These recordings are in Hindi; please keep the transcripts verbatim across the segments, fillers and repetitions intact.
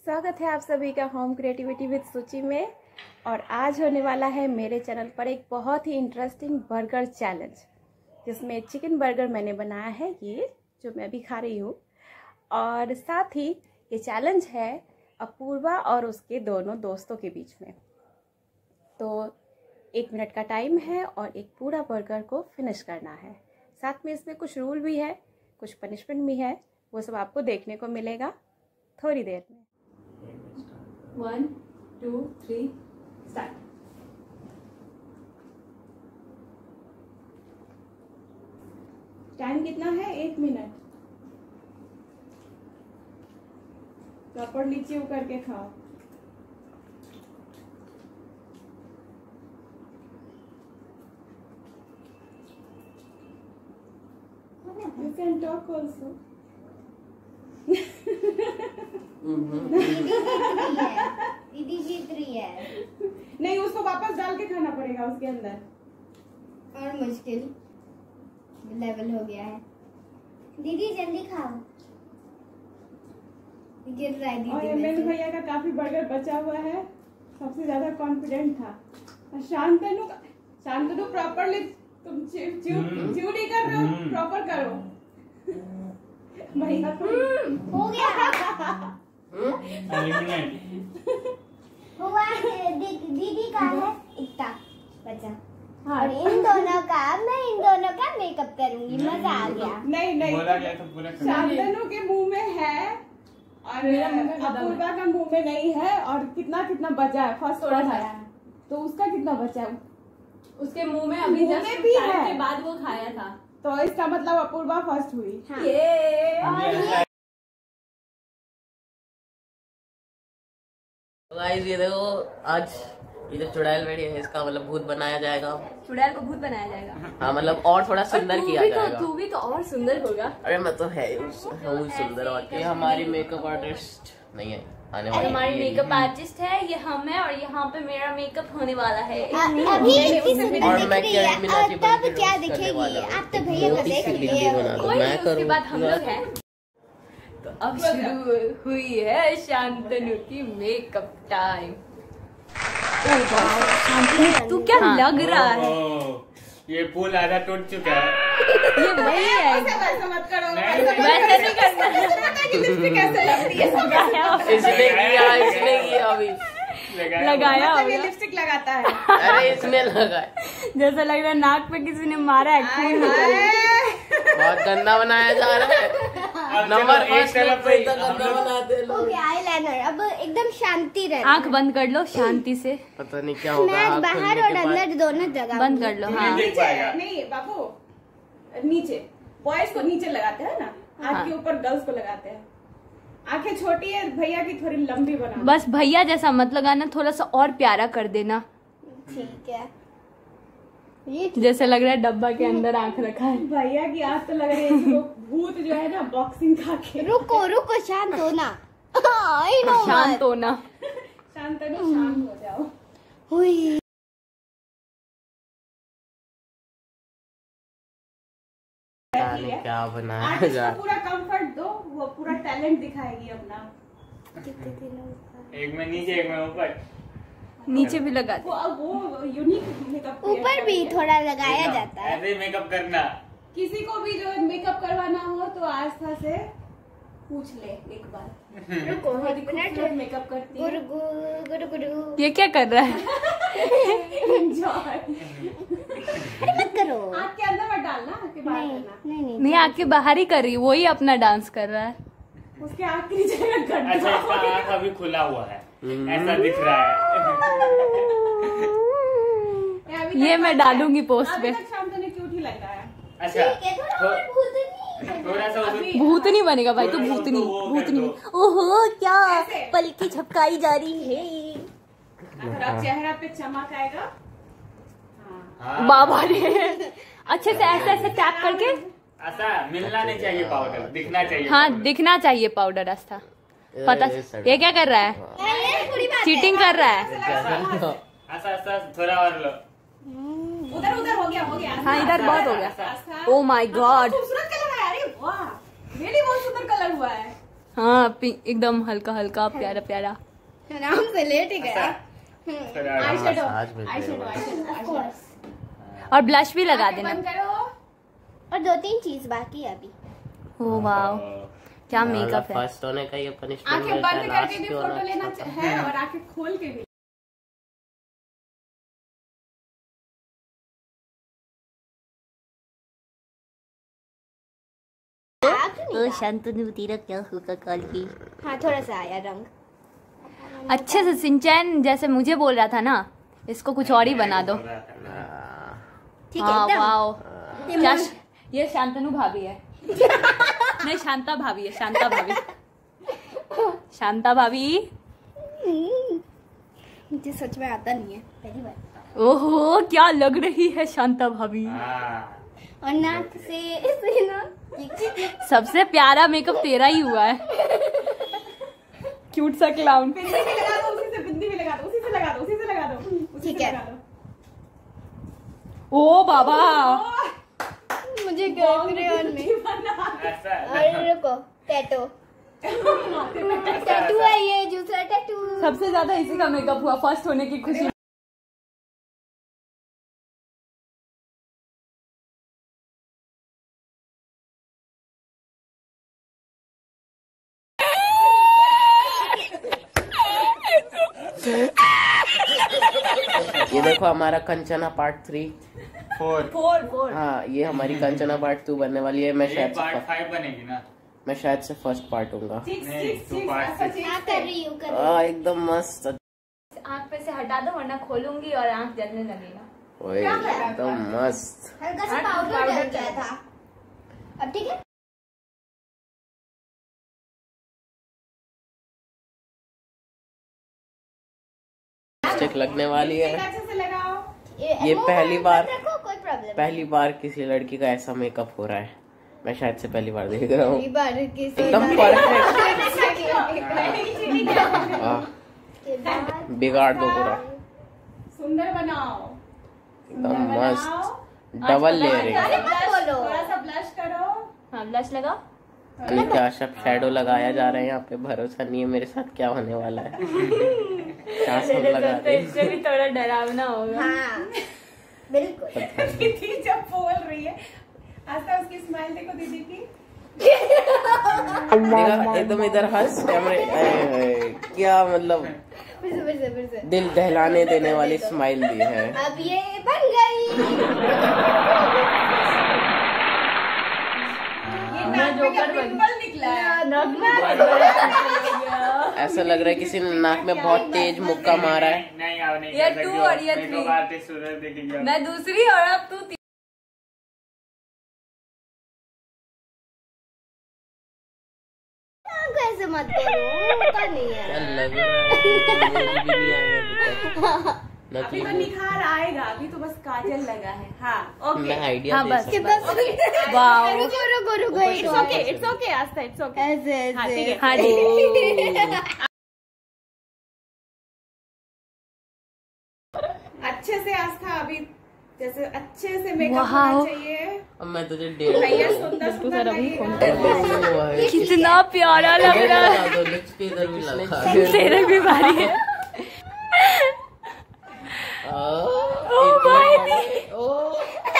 स्वागत है आप सभी का होम क्रिएटिविटी विद सुचि में। और आज होने वाला है मेरे चैनल पर एक बहुत ही इंटरेस्टिंग बर्गर चैलेंज, जिसमें चिकन बर्गर मैंने बनाया है, ये जो मैं अभी खा रही हूँ। और साथ ही ये चैलेंज है अपूर्वा और उसके दोनों दोस्तों के बीच में। तो एक मिनट का टाइम है और एक पूरा बर्गर को फिनिश करना है। साथ में इसमें कुछ रूल भी है, कुछ पनिशमेंट भी है, वो सब आपको देखने को मिलेगा थोड़ी देर में। One two three start. Time कितना है? एक मिनट। प्रॉपर नीचे उकर के खाओ। You can talk also. दीदी जीत रही है। नहीं, उसको वापस डाल के खाना पड़ेगा उसके अंदर। और मुश्किल लेवल हो गया है। दीदी जल्दी खाओ। गिर रहा है दीदी। और मेरे भैया का काफी बर्गर बचा हुआ है, सबसे ज्यादा कॉन्फिडेंट था। और शांतनु का शांतनु प्रॉपरली तुम च्यू च्यू नहीं कर रहे हो, प्रॉपर करो भैया। हो गया हुआ है। दीदी का है इतना बचा। हाँ। और इन दोनों का मैं इन दोनों का मेकअप करूंगी। मजा आ गया। नहीं नहीं, शांतनु के मुंह में है और अपूर्वा का मुंह में नहीं है। और कितना कितना बचा है? फर्स्ट थोड़ा खाया है, तो उसका कितना बचा है? उसके मुंह में अभी मुंह में भी है के बाद वो खाया था, तो इसका मतलब अपूर्वा फर्स्ट हुई। हाँ। ये गाइस ये देखो, आज ये जो चुड़ैल बैठी है इसका मतलब भूत बनाया जाएगा। चुड़ैल को भूत बनाया जाएगा। हाँ, मतलब और थोड़ा सुंदर किया जाएगा। तू भी तो और सुंदर होगा। अरे मैं तो है हूँ सुंदर। और ये हमारी मेकअप आर्टिस्ट नहीं है आने वाली। हमारी मेकअप आर्टिस्ट है, ये हम है, और यहाँ पे मेरा मेकअप होने वाला है। अभी इतनी सुंदर और दिख मैं रही क्या है, मीना जी और बन तब के क्या रोस्ट करने दिखेगी? वाला हूँ। आप तो भैया को देख मोटी सी लिए। बना लो, कोई मैं नहीं, उसके बाद हम लोग करूँ। हैं। तो अब शुरू हुई है शांतनु की मेकअप टाइम। शांतनु तू क्या लग रहा है? ये पुल आधा टूट चुका है। ये वही है। वैसे मत करो, वैसे नहीं करना। लिपस्टिक कैसे लगती है? इसने किया इसने किया अभी लगाया मतलब ये होगा। लिपस्टिक लगाता है। अरे इसने लगा जैसा लग रहा है नाक पे किसी ने मारा है। खून बहुत गंदा बनाया जा रहा है। नंबर एक तरफ पे इतना गंदा बनाते हैं लोग। आईलाइनर अब एकदम शांति रहे। आंख बंद कर लो शांति से। पता नहीं क्या होगा। मैं आँख बाहर खोलने और के बाद- अंदर दोनों जगह बंद कर लो। हाँ, नीचे नहीं बाबू, नीचे बॉयज को नीचे लगाते हैं ना, आँख हाँ। के ऊपर गर्ल्स को लगाते हैं। आंखें छोटी है भैया की, थोड़ी लंबी बना। बस भैया जैसा मत लगाना, थोड़ा सा और प्यारा कर देना। ठीक है। ये जैसे लग रहा है डब्बा के अंदर आंख रखा है। भैया की आंख तो लग रही है इसको भूत जो है ना बॉक्सिंग खा के। रुको रुको, शांत हो ना। आई नो शांत हो ना। शांतनु शांत हो जाओ। हुई। पता नहीं क्या बनाया आर्टिस्ट जा को पूरा कंफर्ट दो, वो पूरा टैलेंट दिखाएगी अपना। एक में नीचे एक में ऊपर। नीचे भी लगा दे। वो वो यूनिक मेकअप ऊपर भी थोड़ा लगाया जाता है। ऐसे मेकअप करना। किसी को भी जो मेकअप करवाना हो तो आस्था से पूछ ले एक बार। रुको बहुत एक मिनट। खूबसूरत मेकअप करती है। गुरु गुरु गुरु गुरु ये क्या कर रहा है? एंजॉय। मत करो। आँख के अंदर मत डालना, आँख के बाहर नहीं करना। नहीं नहीं नहीं, आंख के बाहर ही कर रही, वही अपना डांस कर रहा है। उसके आँख की जगह गड्ढा। अच्छा, इसका आँख अभी खुला हुआ है, ऐसा दिख रहा है। ये मैं डालूंगी पोस्ट पे। अभी तक शांतनु क्यूट ही लग रहा है। अच्छा, ठीक है, थोड़ा और भूतनी। थोड़ा सा उसे- भूतनी बनेगा भाई, तू थोड़ा सा भूतनी उसको वो कर भूतनी। दो। ओहो क्या ऐसे। पलकी झपकाई जा रही है। अगर आप चेहरा पे चमक आएगा। हाँ। बाबा रे, अच्छे से ऐसे ऐसे टैप करके। ऐसा मिलना नहीं चाहिए, पाउडर दिखना चाहिए। हाँ, पाउडर। दिखना चाहिए पाउडर। आस्था पता ये क्या कर रहा है? चीटिंग कर रहा है। ऐसा ऐसा थोड़ा और लो। उधर उधर हो गया हो गया। हाँ, इधर बहुत हो गया। आस्था। Oh my god. खूबसूरत कलर है। अरे वाह, रियली बहुत सुंदर कलर हुआ है। हाँ पिंक एकदम हल्का हल्का प्यारा प्यारा। आराम से लेट ही गया। आई शेडो आज मिल eye shadow eye shadow Of course. और ब्लश भी लगा देना। बंद करो। और दो तीन चीज बाकी है अभी। ओ वाओ क्या मेकअप है। फर्स्ट होने का ये पनिशमेंट आंखें मिलता है, बंद करके लास्ट भी के होना फोटो लेना अच्छा है और आंखें खोल के भी। ओ शांतनु तेरा क्या होगा कल की। हाँ थोड़ा सा आया रंग। अच्छे से सिंचैन जैसे मुझे बोल रहा था ना, इसको कुछ और ही बना दो। ठीक है हाँ एकदम। वाओ क्या ये शांतनु भाभी है। नहीं शांता भाभी है, शांता भाभी शांता भाभी। मुझे सच में आता नहीं है पहली बार। ओहो क्या लग रही है शांता भाभी। और नाक से ऐसे ना सबसे प्यारा मेकअप तेरा ही हुआ है। क्यूट सा क्लाउन। बिंदी भी लगा दो, उसी से बिंदी भी लगा दो, उसी से लगा दो, उसी से लगा दो, उसी ठीक से है। लगा दो। ओ बाबा मुझे क्रेयॉन में और रुको टैटू टैटू है ये दूसरा टैटू। सबसे ज्यादा इसी का मेकअप हुआ फर्स्ट होने की खुशी। ये देखो हमारा Kanchana part three four four four. हाँ ये हमारी कंचना पार्ट टू बनने वाली है। मैं शायद पार्ट से फाइव बनेगी ना। मैं शायद से फर्स्ट पार्ट हूँगा। सिक्स नहीं, सिक्स two सिक्स part ऐसा six। सिक्स हाँ कर रही हूँ कर रही आ, एकदम मस्त। आँख पे से हटा दो वरना खोलूंगी और आँख जलने लगेगा। ओए एकदम मस्त। हूँ। हल्का सा पाउडर डल गया था। अब ठीक है। लिपस्टिक लगने वाली है। अच्छे से लगाओ। ये मुंह पहली पर बार- रखो कोई प्रॉब्लम। पहली बार किसी लड़की का ऐसा मेकअप हो रहा है। मैं शायद से पहली बार देख रहा हूँ। पहली बार किसी एकदम परफेक्ट। बिगाड़ दो पूरा सुंदर बनाओ, एकदम सुंदर मस्त। बनाओ। Double layering. अरे मत बोलो। थोड़ा सा ब्लश करो। हाँ ब्लश लगा। ये क्या सब शैडो लगाया जा रहा है यहाँ पे। भरोसा नहीं है मेरे साथ क्या होने वाला है। क्या सब लगा तो दे। इससे भी थोड़ा डरावना होगा। हाँ बिल्कुल। दीदी जब बोल रही है, आस्था उसकी स्माइल देखो दीदी की। देखा, एकदम इधर हंस कैमरे। अरे, अरे, क्या मतलब फिर से फिर से फिर से। दिल दहलाने देने वाली स्माइल दी है। अब ये बन गई। ये नाक में क्या पिंपल निकला है। ऐसा लग रहा है किसी ने नाक में बहुत तेज मुक्का मारा है। नहीं, नहीं अब नहीं ये कर two सकते हो। और ये मेकअप three। आर्टिस्ट सूरज देखेगी अब। मैं दूसरी और अब तू ती- को ऐसे मत करो पता नहीं है। क्या लग रहा है मुझे भी नहीं आया अभी तक। अभी तो नकली निखार आएगा, अभी तो बस काजल लगा है। हाँ ओके। मैं आइडिया हाँ, दे बस। सकता हूँ। कितना वाओ। रुको रुको रुको एक इट्स और। Okay it's okay Aastha it's okay. ऐसे हाँ ठीक ऐसे। है। हाँ ठीक है। अच्छे से आस्था अभी जैसे अच्छे से मेकअप वाओ। होना चाहिए। अब मैं तुझे डेढ़ भैया सुंदर सुंदर लगेगा। कितना प्यारा लग रहा है। लगा दो, लिप्स के इधर भी लगा दो। तेरे भी बारी है। ओ भाई ओ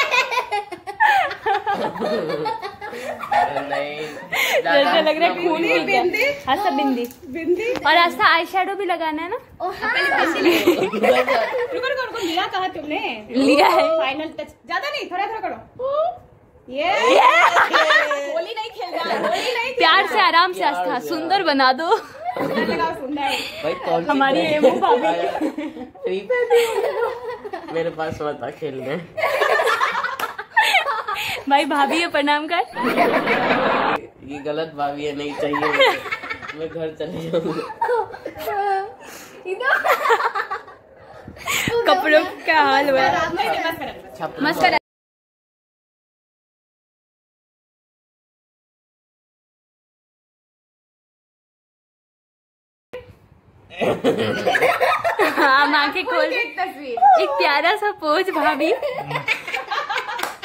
नहीं जैसे लग रहा है खून बिंदी गिर गया। बिंदी अच्छा बिंदी बिंदी। और ऐसा आई शेडो भी लगाना है ना। ओ हाँ। रुको रुको रुको, लिया कहा तुमने? लिया है। Final touch. ज्यादा नहीं, थोड़ा थोड़ा करो। ये होली नहीं खेल रहा, होली नहीं खेल प्यार से आराम से आस्था सुंदर बना दो। रहा। लगाओ सुंदर। भाई कौन सी हमारी brand एमो भाभी। है? फ्री पे मेरे पास मत आ खेलने। भाई भाभी है प्रणाम कर। ये गलत भाभी है, नहीं चाहिए मुझे। मैं घर चले जाऊंगा। कपड़ों का हाल हुआ है। छप- मस्त कर। हाँ हम आंखें खोल एक तस्वीर। एक प्यारा सा पोज भाभी।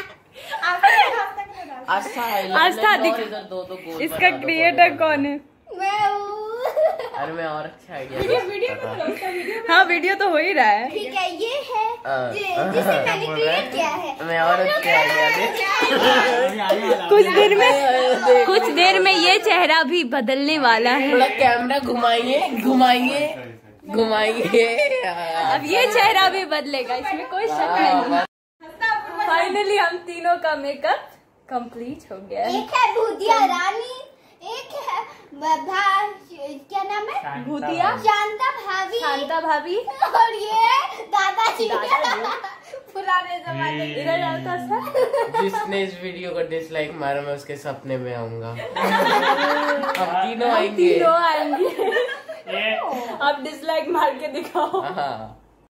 आस्था आस्था दिख- इधर दो दो गोल इसका बना दो क्रिएटर बड़े कौन है? मैं हूँ। अरे मैं और अच्छा आइडिया। हाँ वीडियो तो हो ही रहा है। ठीक है, ये है हाँ। जि- जिसे मैंने क्रिएट किया है। मैं और अच्छा आइडिया। कुछ देर में कुछ देर में ये चेहरा भी बदलने वाला है। थोड़ा कैमरा घुमाइए घुमाइए घुमाइए। अब ये चेहरा भी बदलेगा, इसमें कोई शक नहीं। फाइनली हम तीनों का मेकअप कंप्लीट हो गया है। एक है भूतिया रानी, एक है ब- भा क्या नाम है, भूतिया शांता भाभी, शांता भाभी। और ये दादाजी पुराने जमाने के। इधर आता सर। जिसने इस वीडियो को डिसलाइक मारा मैं उसके सपने में आऊंगा। हम तीनों आएंगे। तीनों आएंगे। आप डिसलाइक मार के दिखाओ। हाँ